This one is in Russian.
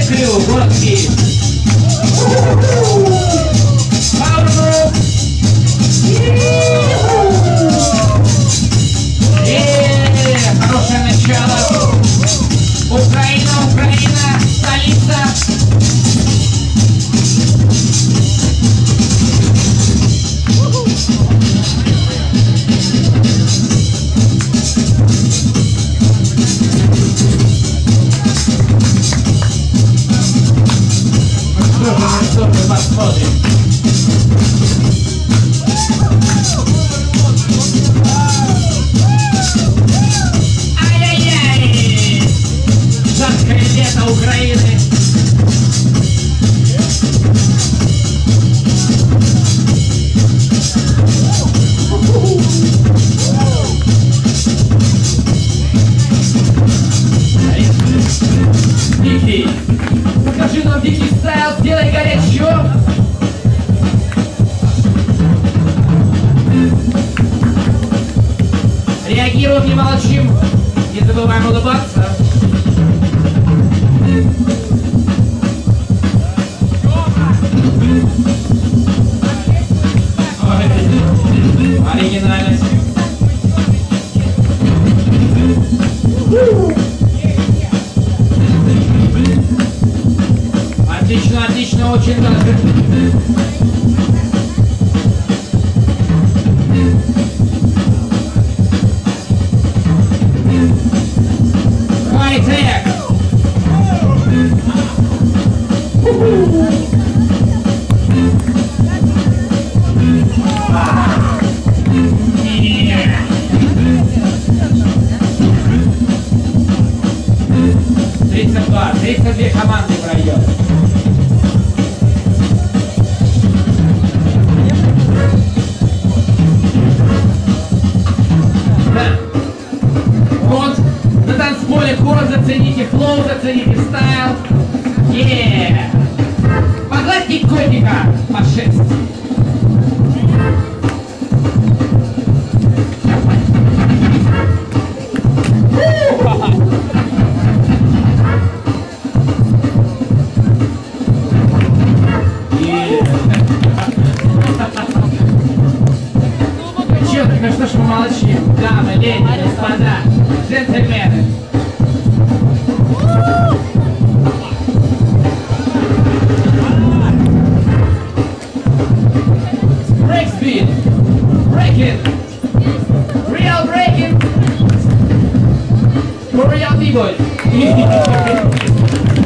Крю, город Киев. Хорошее начало. Украина, Украина, столица. Мы посмотрим. Ай-яй-яй! Жаркое лето Украины. Дикий, покажи нам дикий стайл, сделай горячо. Реагируем, не молчим, не забываем улыбаться. Ой, оригинальность. Отлично, отлично, очень даже. Хай-тек! Тридцать две команды пройдет. Да. Вот на танцполе хором зацените флоу, зацените стайл. Погладьте котика по шерсти. Ну что ж мы молчим, дамы, леди, господа, джентльмены. Break speed, breaking, real breaking, for real people.